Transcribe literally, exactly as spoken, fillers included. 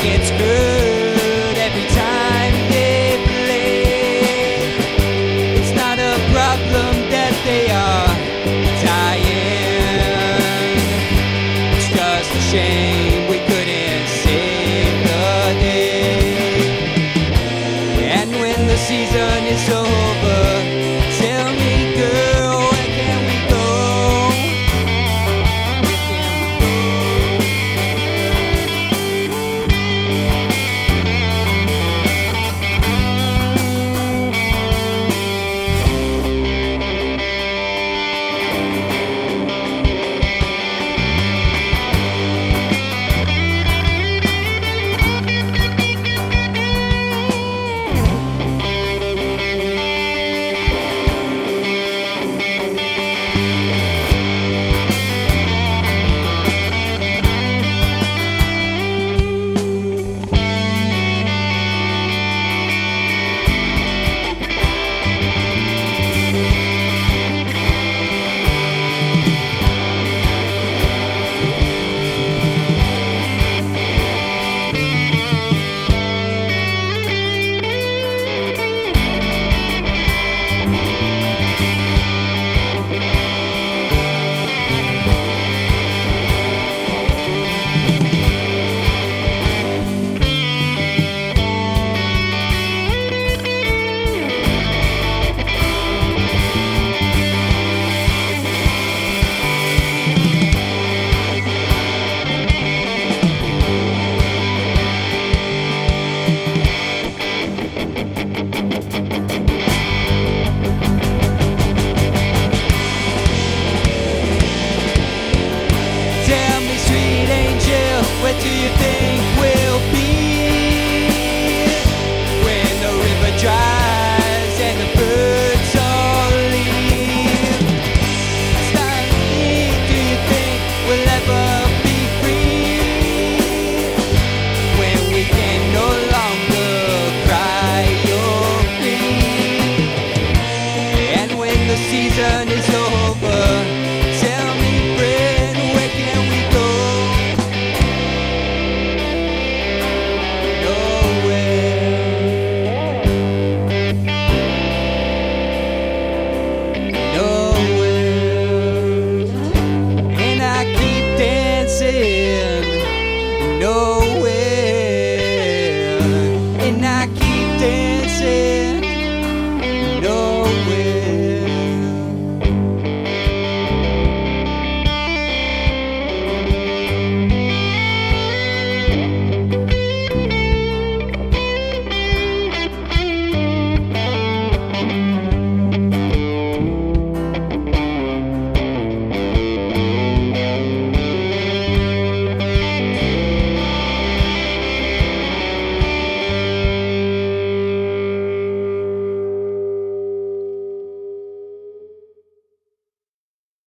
gets hurt every time they play. It's not a problem that they are dying. It's just a shame we couldn't save the day. And when the season is over, tell me, girl, where can we go? Where do you think we'll be when the river dries and the birds all leave? Starting, do you think we'll ever be free when we can no longer cry you're free? And when the season is over, tell me, friend, where can we go? No.